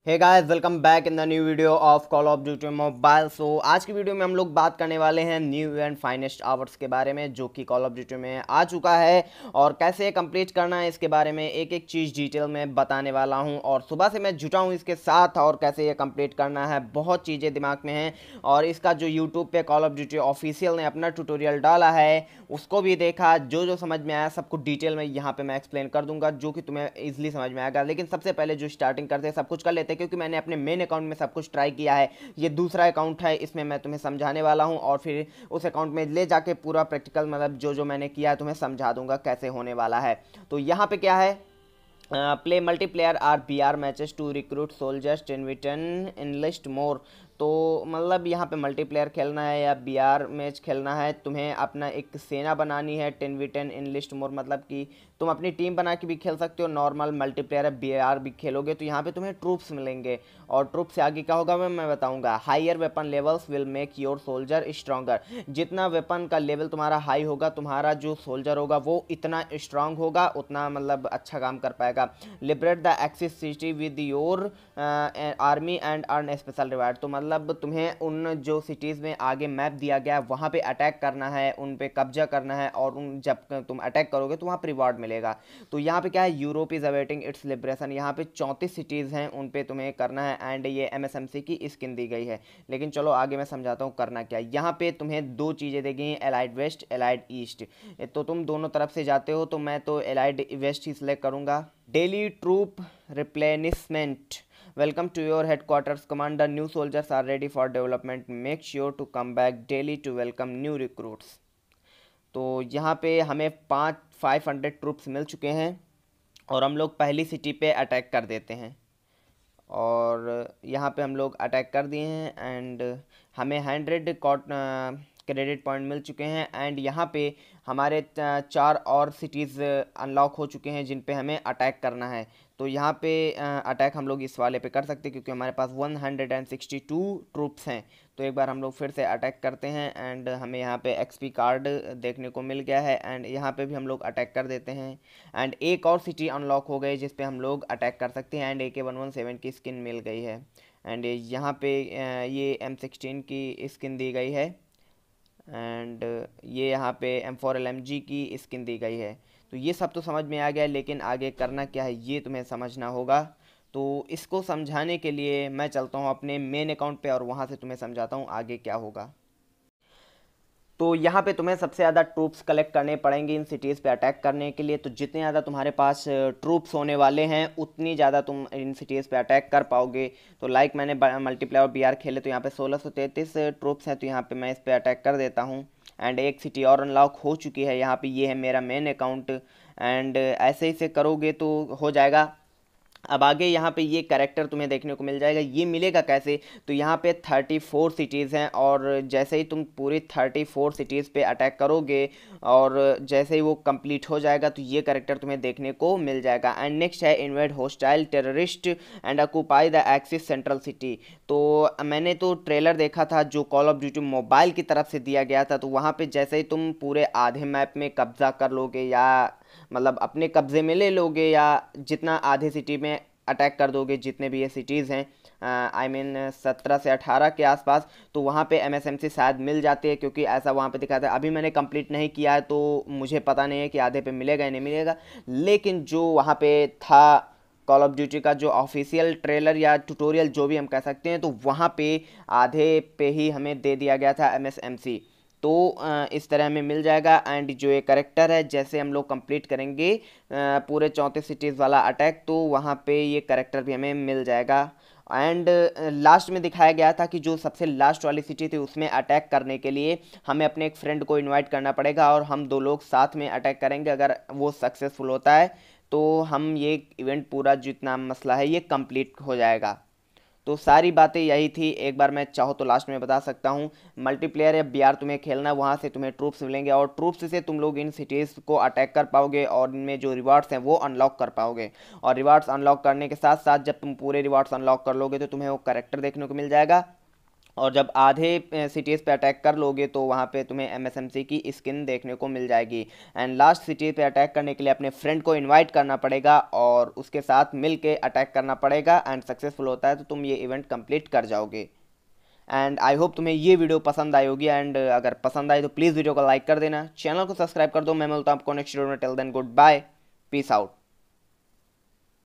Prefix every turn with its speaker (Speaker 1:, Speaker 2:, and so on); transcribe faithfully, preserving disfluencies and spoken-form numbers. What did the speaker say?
Speaker 1: Hey guys, welcome back in the new video of Call of Duty mobile. So आज की video में हम लोग बात करने वाले हैं न्यू एंड फाइनेस्ट आवर्स के बारे में, जो कि कॉल ऑफ ड्यूटी में आ चुका है और कैसे कंप्लीट करना है इसके बारे में एक एक चीज़ डिटेल में बताने वाला हूं। और सुबह से मैं जुटा हूं इसके साथ, और कैसे ये कंप्लीट करना है बहुत चीज़ें दिमाग में हैं। और इसका जो यूट्यूब पे कॉल ऑफ ड्यूटी ऑफिशियल ने अपना ट्यूटोरियल डाला है उसको भी देखा, जो जो समझ में आया सब कुछ डिटेल में यहाँ पे मैं एक्सप्लेन कर दूंगा, जो कि तुम्हें ईजिली समझ में आएगा। लेकिन सबसे पहले जो स्टार्टिंग करते हैं सब कुछ कर लेते हैं, क्योंकि मैंने अपने मेन अकाउंट में सब कुछ ट्राई किया है। ये दूसरा अकाउंट है, इसमें मैं तुम्हें समझाने वाला हूँ और फिर उस अकाउंट में ले जाके पूरा प्रैक्टिकल मतलब जो जो मैंने किया है तुम्हें समझा दूंगा कैसे होने वाला है। तो यहाँ पे क्या है, play multiplayer or B R matches to recruit soldiers ten v ten enlist more. तो मतलब यहाँ पे मल्टीप्लेयर खेलना है या बी आर मैच खेलना है, तुम्हें अपना एक सेना बनानी है। Ten v ten enlist more मतलब कि तुम अपनी टीम बना के भी खेल सकते हो, नॉर्मल मल्टीप्लेयर बी आर भी खेलोगे तो यहाँ पे तुम्हें ट्रूप्स मिलेंगे। और ट्रूप्स से आगे क्या होगा मैं मैं बताऊंगा। Higher weapon levels will make your soldier stronger. जितना वेपन का लेवल तुम्हारा हाई होगा, तुम्हारा जो सोल्जर होगा वो इतना स्ट्रांग होगा, उतना मतलब अच्छा काम कर पाएगा। Liberate the Axis city with your army and earn special reward. तो मतलब तुम्हें उन जो सिटीज़ में आगे मैप दिया गया है वहाँ पे अटैक करना है, उन पे कब्जा करना है, और उन जब तुम अटैक करोगे तो वहाँ पर रिवार्ड मिलेगा। तो यहाँ पे क्या है, Europe is awaiting its liberation. यहाँ पे चौंतीस सिटीज़ हैं, उन पे तुम्हें करना है। एंड ये एम एस एम सी की स्किन दी गई है। लेकिन चलो आगे मैं समझाता हूँ करना क्या है। यहाँ पे तुम्हें दो चीज़ें दी गई हैं, एलाइड वेस्ट एलाइड ईस्ट। तो तुम दोनों तरफ से जाते हो, तो मैं तो एलाइड वेस्ट ही सिलेक्ट करूँगा। Daily troop replenishment welcome to your headquarters commander, new soldiers are ready for development, make sure to come back daily to welcome new recruits. तो यहाँ पे हमें पाँच फाइव हंड्रेड ट्रूप्स मिल चुके हैं और हम लोग पहली सिटी पे अटैक कर देते हैं। और यहाँ पे हम लोग अटैक कर दिए हैं एंड हमें हंड्रेड कॉट क्रेडिट पॉइंट मिल चुके हैं। एंड यहाँ पे हमारे चार और सिटीज़ अनलॉक हो चुके हैं जिन पे हमें अटैक करना है। तो यहाँ पे अटैक हम लोग इस वाले पे कर सकते हैं क्योंकि हमारे पास one hundred sixty two troops हैं। तो एक बार हम लोग फिर से अटैक करते हैं एंड हमें यहाँ पे एक्सपी कार्ड देखने को मिल गया है एंड यहाँ पे भी हम लोग अटैक कर देते हैं। एंड एक और सिटी अनलॉक हो गई जिस पे हम लोग अटैक कर सकते हैं and A K one one seven की स्किन मिल गई है। एंड यहाँ पे ये एम सिक्सटीन की स्किन दी गई है एंड ये यहाँ पे M four L M G की स्किन दी गई है। तो ये सब तो समझ में आ गया, लेकिन आगे करना क्या है ये तुम्हें समझना होगा। तो इसको समझाने के लिए मैं चलता हूँ अपने मेन अकाउंट पे और वहाँ से तुम्हें समझाता हूँ आगे क्या होगा। तो यहाँ पे तुम्हें सबसे ज़्यादा ट्रूप्स कलेक्ट करने पड़ेंगे इन सिटीज़ पे अटैक करने के लिए। तो जितने ज़्यादा तुम्हारे पास ट्रूप्स होने वाले हैं उतनी ज़्यादा तुम इन सिटीज़ पे अटैक कर पाओगे। तो लाइक मैंने मल्टीप्लायर बी आर खेले तो यहाँ पे सोलह सौ तैंतीस ट्रूप्स हैं, तो यहाँ पे मैं इस पर अटैक कर देता हूँ। एंड एक सिटी और अनलॉक हो चुकी है, यहाँ पे ये है मेरा मेन अकाउंट। एंड ऐसे ही से करोगे तो हो जाएगा। अब आगे यहाँ पे ये कैरेक्टर तुम्हें देखने को मिल जाएगा। ये मिलेगा कैसे, तो यहाँ पे थर्टी फोर सिटीज़ हैं और जैसे ही तुम पूरी थर्टी फोर सिटीज़ पे अटैक करोगे और जैसे ही वो कंप्लीट हो जाएगा तो ये कैरेक्टर तुम्हें देखने को मिल जाएगा। एंड नेक्स्ट है invade hostile terrorist and occupy the Axis central city. तो मैंने तो ट्रेलर देखा था जो कॉल ऑफ ड्यूटी मोबाइल की तरफ से दिया गया था, तो वहाँ पे जैसे ही तुम पूरे आधे मैप में कब्जा कर लोगे या मतलब अपने कब्जे में ले लोगे या जितना आधे सिटी में अटैक कर दोगे, जितने भी ये सिटीज़ हैं आई मीन सत्रह से अठारह के आसपास, तो वहाँ पे एम एस एम सी शायद मिल जाते हैं, क्योंकि ऐसा वहाँ पे दिखाता है। अभी मैंने कंप्लीट नहीं किया है तो मुझे पता नहीं है कि आधे पे मिलेगा या नहीं मिलेगा, लेकिन जो वहाँ पे था कॉल ऑफ ड्यूटी का जो ऑफिशियल ट्रेलर या ट्यूटोरियल जो भी हम कह सकते हैं, तो वहाँ पे आधे पे ही हमें दे दिया गया था एम एस एम सी। तो इस तरह हमें मिल जाएगा। एंड जो ये करेक्टर है जैसे हम लोग कंप्लीट करेंगे पूरे चौंतीस सिटीज़ वाला अटैक, तो वहाँ पे ये करेक्टर भी हमें मिल जाएगा। एंड लास्ट में दिखाया गया था कि जो सबसे लास्ट वाली सिटी थी उसमें अटैक करने के लिए हमें अपने एक फ्रेंड को इनवाइट करना पड़ेगा और हम दो लोग साथ में अटैक करेंगे। अगर वो सक्सेसफुल होता है तो हम ये इवेंट पूरा जितना मसला है ये कंप्लीट हो जाएगा। तो सारी बातें यही थी। एक बार मैं चाहो तो लास्ट में बता सकता हूँ, मल्टीप्लेयर या बी आर तुम्हें खेलना, वहाँ से तुम्हें ट्रूप्स मिलेंगे और ट्रूप्स से तुम लोग इन सिटीज़ को अटैक कर पाओगे और इनमें जो रिवार्ड्स हैं वो अनलॉक कर पाओगे। और रिवार्ड्स अनलॉक करने के साथ साथ जब तुम पूरे रिवार्ड्स अनलॉक कर लोगे तो तुम्हें वो कैरेक्टर देखने को मिल जाएगा और जब आधे सिटीज़ पे अटैक कर लोगे तो वहाँ पे तुम्हें एमएसएमसी की स्किन देखने को मिल जाएगी। एंड लास्ट सिटी पे अटैक करने के लिए अपने फ्रेंड को इनवाइट करना पड़ेगा और उसके साथ मिल के अटैक करना पड़ेगा। एंड सक्सेसफुल होता है तो तुम ये इवेंट कंप्लीट कर जाओगे। एंड आई होप तुम्हें ये वीडियो पसंद आई होगी। एंड अगर पसंद आई तो प्लीज़ वीडियो को लाइक कर देना, चैनल को सब्सक्राइब कर दो। मैं मिलता हूँ आपको नेक्स्ट वीडियो में। Till then good bye, peace out.